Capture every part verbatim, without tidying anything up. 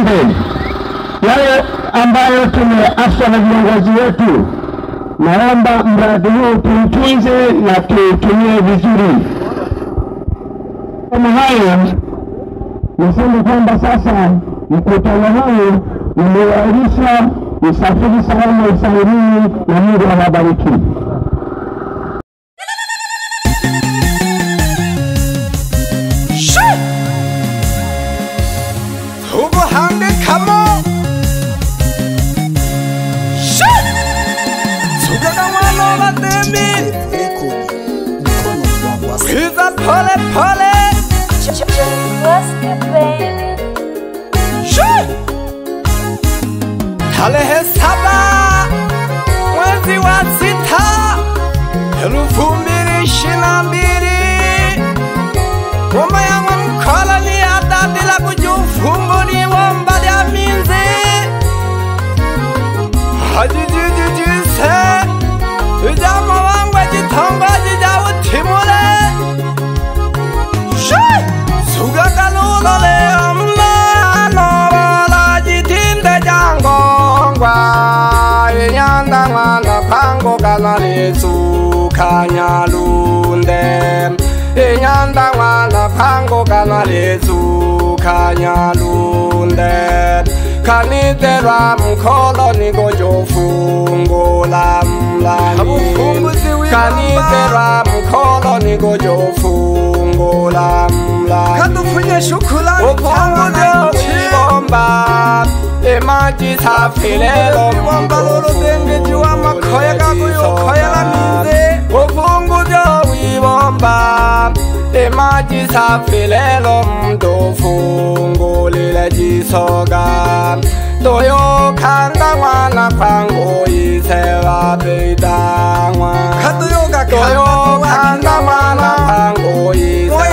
tujipange yale ambayo tumeaswa na viongozi wetu. Naomba mradi huu tuutunze na tuutumie vizuri. Kama haya niseme kwamba sasa mkutano huu umewailisha usafiri salama usahirini na Mungu awabariki. Pole pole tarehe saba mwezi wa sita elfu mbili ishirini na mbili ngoma ya mkoloni atadila kujufunguli bomba lya minzi hajijijijise ijama wangwe jitongoji ja utimule Kanyalunde inyanda wana pango kanalezu kanyalunde kaniterwa mkoloni gojofungula mlani kaniterwa mkoloni gojofungula mlani kadufunye shukulani upunguzo wibomba emaji safilelo wibomba lolo denge jiwa makoya kaguyo koya la minze upunguzo wibomba emaji safilelo mdofungulile jisoga doyo kanda wana kwango isewa beidangwa doyo kanda wana kwango isewa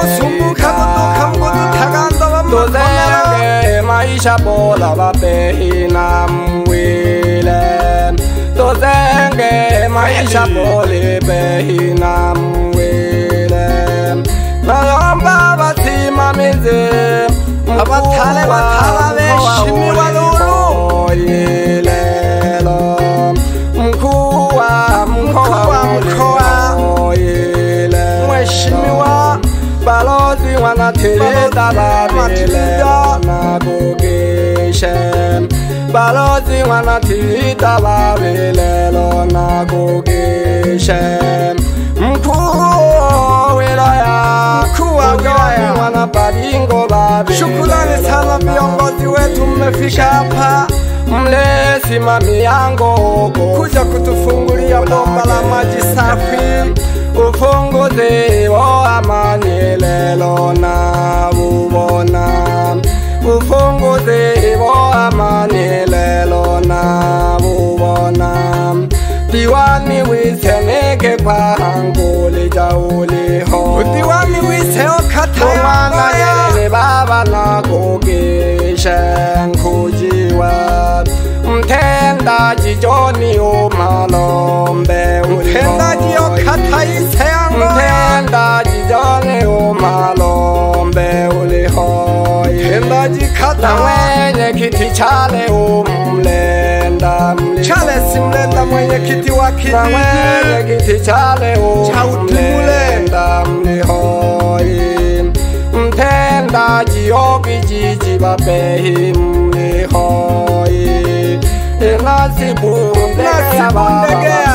dozenge maisha bola wabehina mwile dozenge maisha bole behina mwile nayomba batima mize abatale batala beshimi walulu ilelo mkuwa mkuwa mkuwa mweshimiwa balozi wanatilita babile wanakugishe balozi wanatilita babile wanakugishe mkuu wilaya mkuu wilaya wanabadingo babile. Shukrani sana viongozi wetu mmefika hapa mlesi mami yango kuja kutufungulia bomba la maji safi ufunguzi wa amani lelo na ubona ufunguzi wa amani lelo na ubona diwani wiseneke panguli jauli ho diwani wiseo katayana yele baba na kugishe kujiwa mtenda jijoni umalombe mtenda jiyo kataise mtenda jijoni umalombe ulihoi mtenda jikata mwenye kiti chale umlenda chale simlenda mwenye kiti wakiti mwenye kiti chale umlenda mlihoi mtenda jiyo kijiji babehi mlihoi nasibu ndege ya baba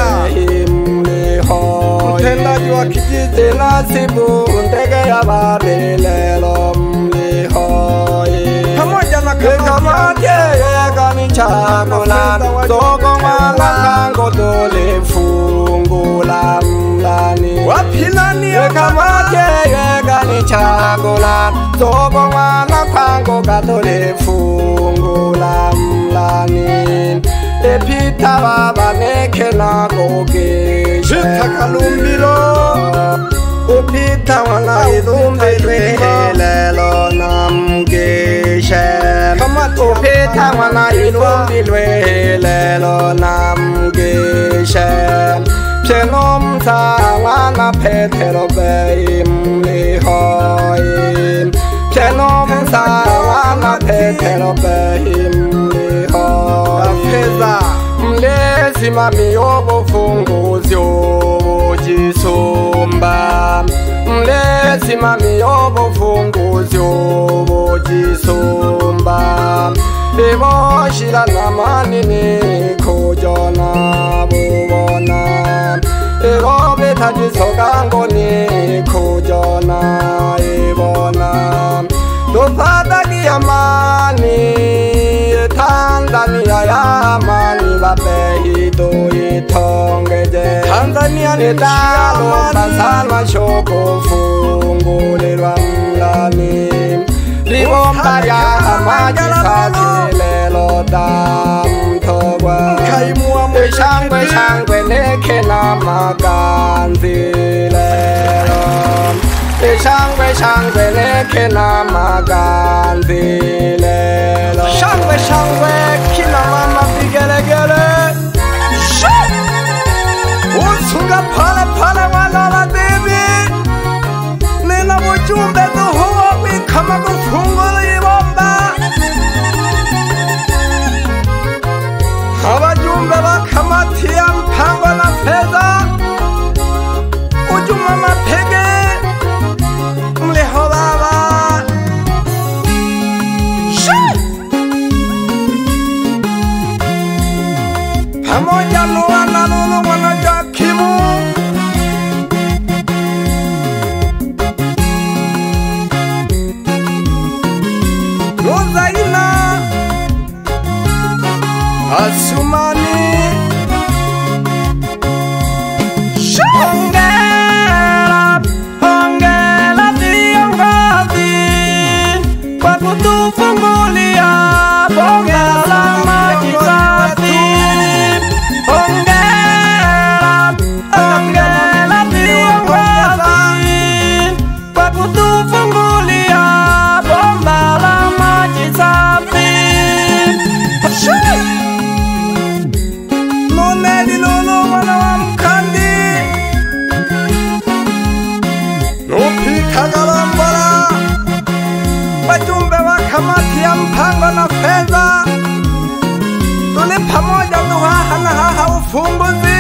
mtendaji wa kijiji nasibu ndege ya babelelo mlihoi pamoja na kamati yega ni chakula dogo mwana kango dole fungula mlani wapilani kamati yega ni chakula dogo mwana kango kadole fungula mlani epita baba neke na gogeshe takalumbilo upita wana idumbile lelo namgeshe upita wana idumbile lelo namgeshe pyenomta wana petero beim lihoi pyenomta wana Petero behimli hafeza mlezi mami yobufunguzi obujisumba mlezi mami yobufunguzi obujisumba iboshira namanini kujona bubona igobe tajisogango ni kujona ibona Dufada Amani, Tanzania Yamani, Babehido Itongeje Tanzania ni dalo Basala Shoko Fungule Rwangani Libomba ya Amaji Sajilelo Dam Togwa Shangwe Shangwe Neke na Maganzi Lero Shangwe shangwe neke na maganzi lelo Shangwe shangwe kina mama vigelegele Unsunga pale pale wana wa bibi Nina wujumbe duhuwa wikama kufungula ibomba Abajumbe bakamatia mpango na fedha Ujuma mapege Pamoja nuwana lulu wana jakimu Nuzaina Asumani Hongera Hongera viongozi Kwa kutufungulia Hongera maji safi Hongera, hongera viongozi kwa kutufungulia bomba la maji safi. Noneli lolo wana wa mkandi Nupika galambala wajumbe wa kamati ya mpango na fedha Tuli pamoja duhaha na haha ufumbuzi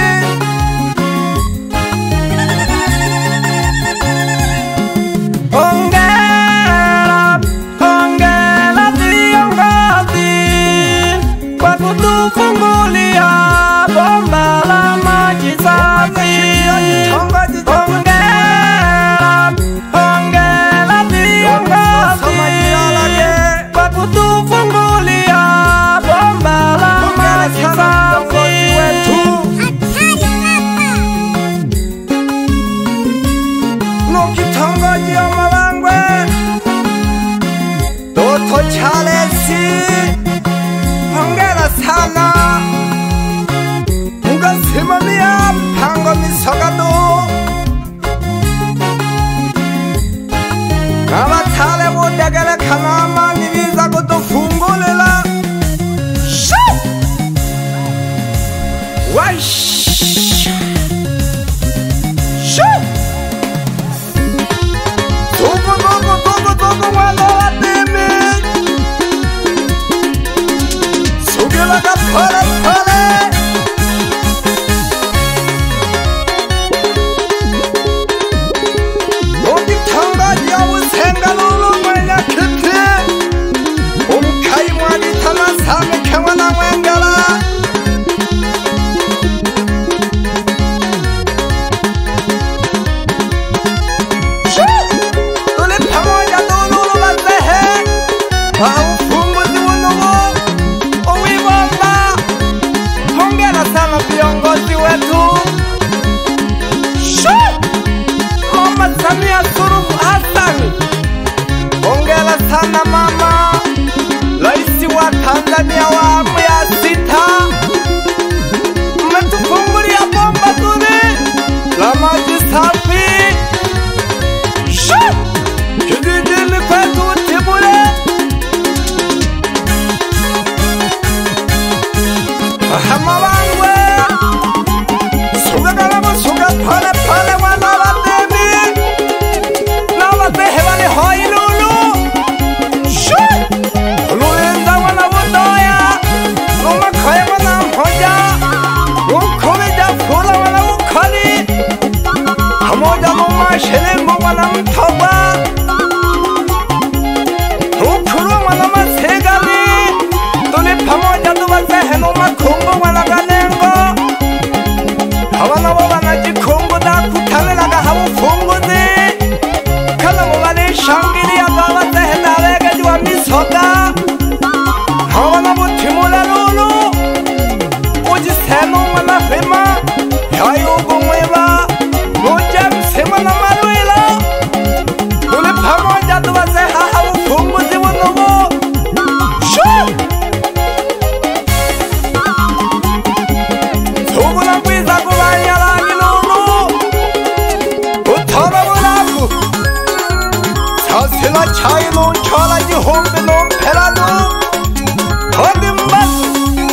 Hongera, hongera viongozi kwa kutufungulia bomba la maji safi Hongera, hongera viongozi kwa kutufungulia bomba la maji safi Nukitongoji ya mawangwe Doto Chalesi Hongera sana Mugasimamia mpango misogado Abatale budegele kanama nibiza kutufungulila Waish Shoo Tugu tugu tugu tugu wana wa bibi Sugilaga pale pale Nogi tanga ya usenga lulu mwenye kiti Umkai mwadi tana sami kewana wengala Ufunguzi unugu uwibomba Hongera sana viongozi wetu Mama Samia Suluhu Hassan Hongera sana mama Raisi wa Tanzania wa awamu ya sita Mmetufungulia bomba zuri la maji safi Kijijini kwetu Tibule Hamawangwe Suga galama suga pale pale wana wa bibi Na wabehe wale hoi lulu Shoo mashele mwana mtoba ukuru mwana masegani tuli pamoja tubazehe no makungu mwana ganengo abana bo banagikungu dakutaniraga habufunguzi kana bo bari shangiriya babazehe nabegeji wa misoga abana butimura lulu ujiseno mwana fema yayugo mweba mujamse mwana marwila tuli pamoja tubazehe habufunguzi bunobo shu tugula kwiza kubanyarani lulu utara buraku sasila chai nonchola gihumbi nomperanu hodimbasu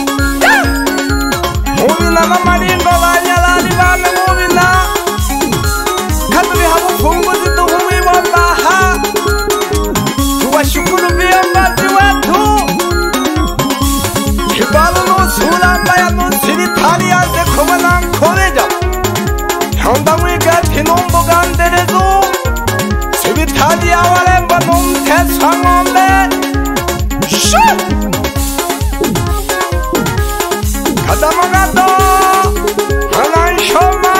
mubina n'amaringo banyarani bane mubina katuri habufunguzi duhumwibombaha tubashukuru biyombazi wetu kibalu nusurambaya nusibitari yaze kubona nkoreja yonda mwigati numbuganderezu sibitari yawaremba numteswa ngombe shu kadamo gato hananshoma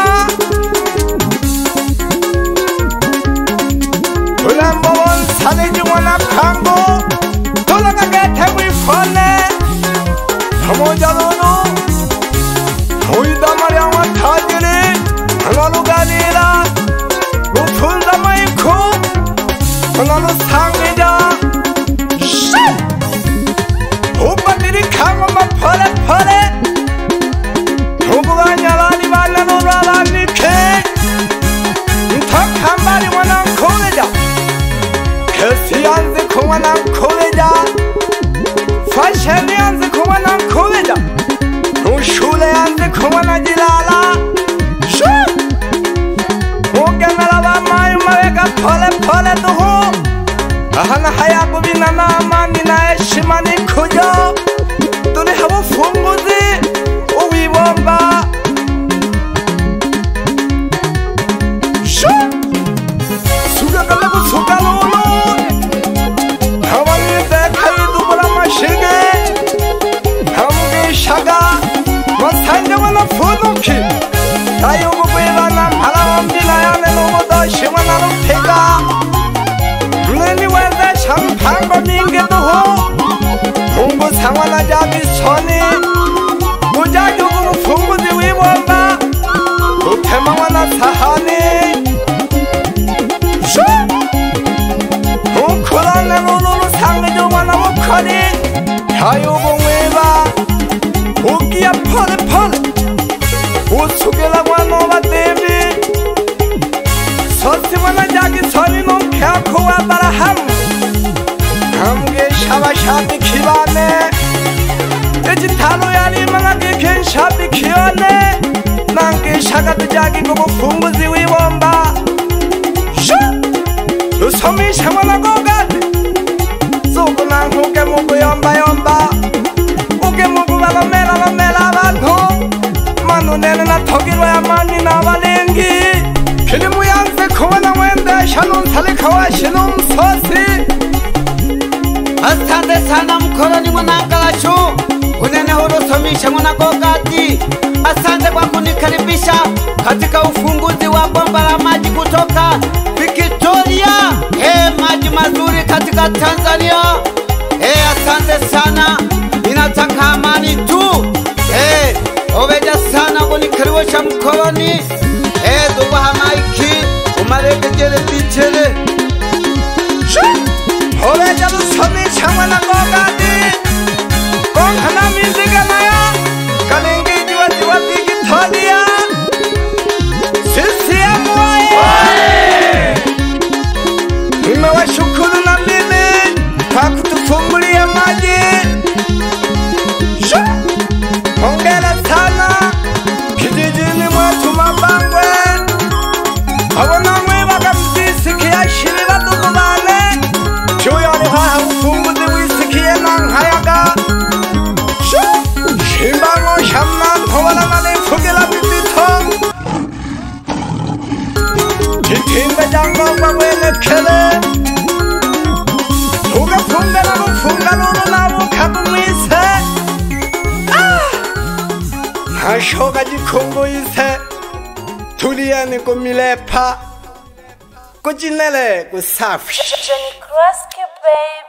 ulembo bonsaliji mwana kango tulakagete wifone pamoja nono huidamari awatajiri analuganira lufunza maiku analusangija shu ubadiri kangoma pole pole ubuganyarani bana nono abanike ntakambari mwana nkoreja kesi yanze kumwana nkoreja fasheni yanze kumwana nkoreja nushule yanze kumwana jilala shu ugemera bamayi mabega pole pole duhu ahana hayakubina n'amani na heshima n'ikujo turi habufunguzi uwibomba shu sugagala gusuga lulu abanideka yidubura amashige hamugishaga masanje wana funuki ayububibana mparawambina yane n'ubudoshi wana rupega mweni weze shampango ninge duhu mungu sangwana jabisoni ujajugu bufunguzi wibomba utema wana sahani shu ukurane lululu sangije wana bukori yayubu mwiba ugiya pole pole utsugila mwana bademi sosi mwana jagisoni nomkyako wa barahamu nambwe shabashabiki bane ejitalo yari mana gike shabiki yone nange shagatu jagi kubufunguzi wibomba shu usomisha mwana gogate zugu nankuke mugu yomba yomba uge mugu balomela lomela abantu manu nene natogirwa ya mani n'abalengi kilimu yanze kubona mwendesha nunsalika washina umusosi asante sana mkoroni mwanangalashu unene hurusomisha mwana gogati asante kwa kunikaribisha katika ufunguzi wa bomba la maji kutoka Victoria eh maji mazuri katika Tanzania eh asante sana ninataka amani tu eh obeja sana kunikaribisha mkoroni eh dubaha maiki umaregejele bichele obeja lusomisha mwana gogati konkana miziga nayo kalingi jiwa jiwa Victoria sisi ya mwae nimewashukuru na mimi kwa kutufungulia maji shu hongera sana kijijini mwetu Mabangwe abona mwe bakamdisikia mogwa welekele ugafunga na bufunga lulu na bukakumwise hashoka jikhungu ise tuliani kumilepha kuchinele kusafi Johnny Cross, baby.